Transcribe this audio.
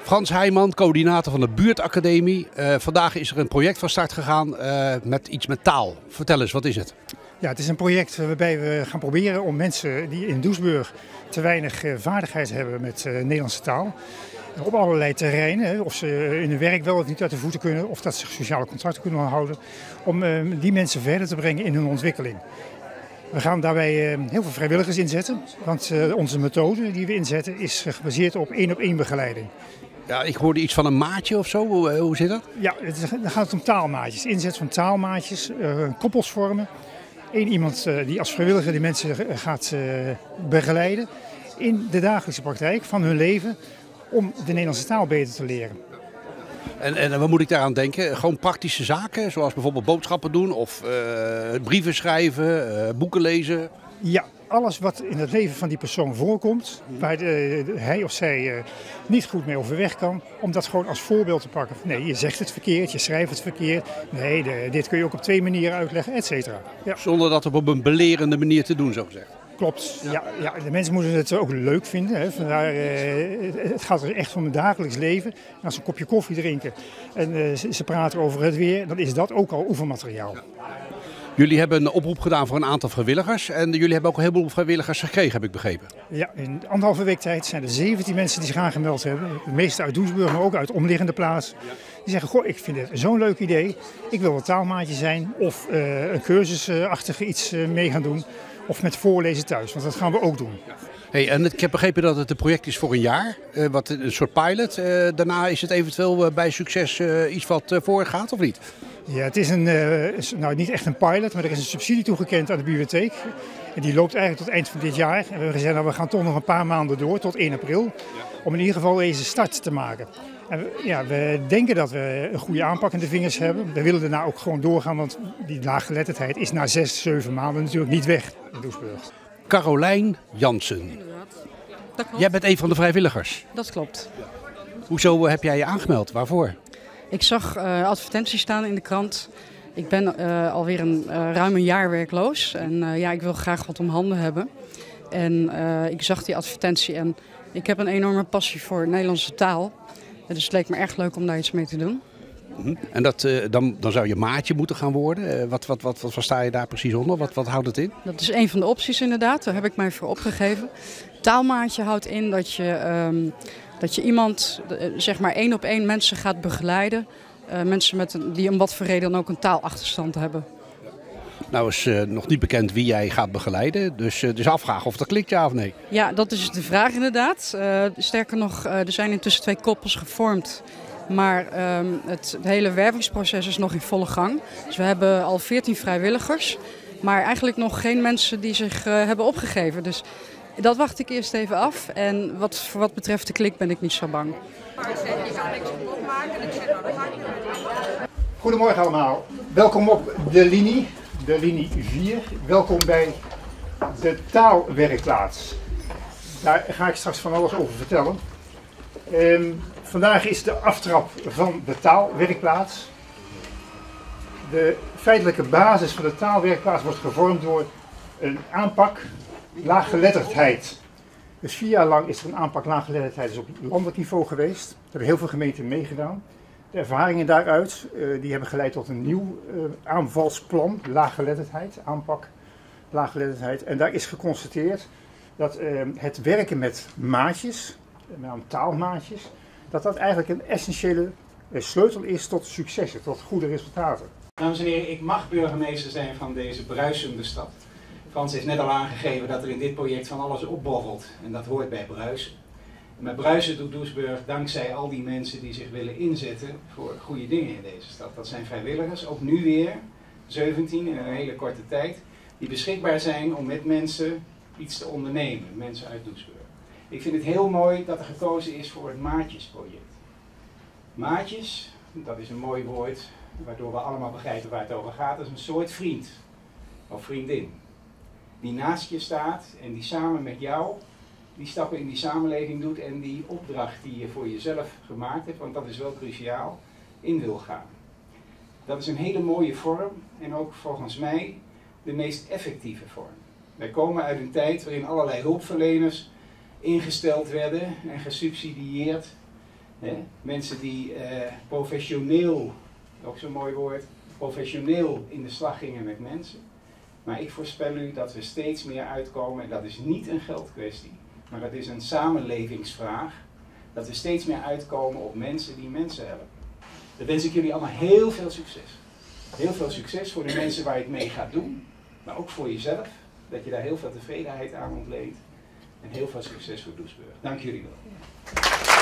Frans Heijman, coördinator van de Buurtacademie. Vandaag is er een project van start gegaan met iets met taal. Vertel eens, wat is het? Ja, het is een project waarbij we gaan proberen om mensen die in Doesburg te weinig vaardigheid hebben met Nederlandse taal, op allerlei terreinen, of ze in hun werk wel of niet uit de voeten kunnen, of dat ze sociale contracten kunnen houden, om die mensen verder te brengen in hun ontwikkeling. We gaan daarbij heel veel vrijwilligers inzetten, want onze methode die we inzetten is gebaseerd op één begeleiding. Ja, ik hoorde iets van een maatje of zo. Hoe zit dat? Ja, dan gaat het om taalmaatjes. Inzet van taalmaatjes, koppels vormen. Eén iemand die als vrijwilliger die mensen gaat begeleiden in de dagelijkse praktijk van hun leven om de Nederlandse taal beter te leren. En wat moet ik daaraan denken? Gewoon praktische zaken, zoals bijvoorbeeld boodschappen doen of brieven schrijven, boeken lezen? Ja, alles wat in het leven van die persoon voorkomt, waar hij of zij niet goed mee overweg kan, om dat gewoon als voorbeeld te pakken. Nee, je zegt het verkeerd, je schrijft het verkeerd. Nee, dit kun je ook op 2 manieren uitleggen, et cetera. Ja. Zonder dat op een belerende manier te doen, zo gezegd. Klopt, ja, de mensen moeten het ook leuk vinden. Hè. Vandaar, het gaat er echt om het dagelijks leven. En als ze een kopje koffie drinken en ze praten over het weer, dan is dat ook al oefenmateriaal. Ja. Jullie hebben een oproep gedaan voor een aantal vrijwilligers en jullie hebben ook een heleboel vrijwilligers gekregen, heb ik begrepen. Ja, in 1,5 week tijd zijn er 17 mensen die zich aangemeld hebben. De meeste uit Doesburg, maar ook uit omliggende plaatsen. Die zeggen, goh, ik vind het zo'n leuk idee. Ik wil een taalmaatje zijn of een cursusachtige iets mee gaan doen. Of met voorlezen thuis, want dat gaan we ook doen. Hey, en ik heb begrepen dat het een project is voor een jaar, wat een soort pilot. Daarna is het eventueel bij succes iets wat voorgaat of niet? Ja, het is niet echt een pilot, maar er is een subsidie toegekend aan de bibliotheek. En die loopt eigenlijk tot eind van dit jaar. En we hebben gezegd, nou, we gaan toch nog een paar maanden door, tot 1 april. Om in ieder geval deze start te maken. En we denken dat we een goede aanpak in de vingers hebben. We willen daarna ook gewoon doorgaan, want die laaggeletterdheid is na 6, 7 maanden natuurlijk niet weg in Doesburg. Carolijn Jansen. Inderdaad. Dat klopt. Jij bent een van de vrijwilligers. Dat klopt. Hoezo heb jij je aangemeld? Waarvoor? Ik zag advertenties staan in de krant. Ik ben alweer ruim een jaar werkloos. En ik wil graag wat om handen hebben. En ik zag die advertentie en ik heb een enorme passie voor Nederlandse taal. Dus het leek me erg leuk om daar iets mee te doen. En dan zou je maatje moeten gaan worden. Wat versta je daar precies onder? Wat houdt het in? Dat is een van de opties inderdaad. Daar heb ik mij voor opgegeven. Taalmaatje houdt in dat je iemand, zeg maar 1 op 1 mensen gaat begeleiden. Mensen die om wat voor reden dan ook een taalachterstand hebben. Nou is nog niet bekend wie jij gaat begeleiden. Dus afvragen of dat klikt, ja of nee. Ja, dat is de vraag inderdaad. Sterker nog, er zijn intussen 2 koppels gevormd. Maar het hele wervingsproces is nog in volle gang. Dus we hebben al 14 vrijwilligers. Maar eigenlijk nog geen mensen die zich hebben opgegeven. Dus dat wacht ik eerst even af. En voor wat betreft de klik ben ik niet zo bang. Goedemorgen allemaal. Welkom op de linie 4. Welkom bij de taalwerkplaats. Daar ga ik straks van alles over vertellen. Vandaag is de aftrap van de taalwerkplaats. De feitelijke basis van de taalwerkplaats wordt gevormd door een aanpak laaggeletterdheid. Dus 4 jaar lang is er een aanpak laaggeletterdheid dus op landelijk niveau geweest. Daar hebben heel veel gemeenten meegedaan. De ervaringen daaruit die hebben geleid tot een nieuw aanvalsplan, laaggeletterdheid, aanpak laaggeletterdheid. En daar is geconstateerd dat het werken met maatjes, met name taalmaatjes, dat eigenlijk een essentiële sleutel is tot successen, tot goede resultaten. Dames en heren, ik mag burgemeester zijn van deze bruisende stad. Frans heeft net al aangegeven dat er in dit project van alles opborrelt en dat hoort bij bruisen. En met bruisen doet Doesburg dankzij al die mensen die zich willen inzetten voor goede dingen in deze stad. Dat zijn vrijwilligers, ook nu weer 17 in een hele korte tijd, die beschikbaar zijn om met mensen iets te ondernemen, mensen uit Doesburg. Ik vind het heel mooi dat er gekozen is voor het Maatjesproject. Maatjes, dat is een mooi woord waardoor we allemaal begrijpen waar het over gaat. Dat is een soort vriend of vriendin die naast je staat en die samen met jou die stappen in die samenleving doet en die opdracht die je voor jezelf gemaakt hebt, want dat is wel cruciaal, in wil gaan. Dat is een hele mooie vorm en ook volgens mij de meest effectieve vorm. Wij komen uit een tijd waarin allerlei hulpverleners ingesteld werden en gesubsidieerd. Mensen die professioneel, ook zo'n mooi woord, professioneel in de slag gingen met mensen. Maar ik voorspel u dat we steeds meer uitkomen, en dat is niet een geldkwestie, maar dat is een samenlevingsvraag, dat we steeds meer uitkomen op mensen die mensen helpen. Dan wens ik jullie allemaal heel veel succes. Heel veel succes voor de mensen waar je het mee gaat doen, maar ook voor jezelf, dat je daar heel veel tevredenheid aan ontleent. En heel veel succes voor Doesburg. Dank jullie wel.